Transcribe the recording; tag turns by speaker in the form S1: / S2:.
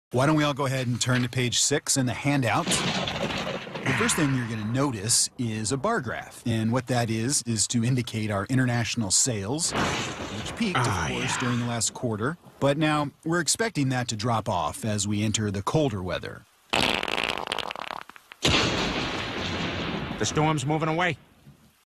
S1: Why don't we all go ahead and turn to page 6 in the handout. The first thing you're going to notice is a bar graph. And what that is to indicate our international sales, which peaked, of course, during the last quarter. But now we're expecting that to drop off as we enter the colder weather.
S2: The storm's moving away.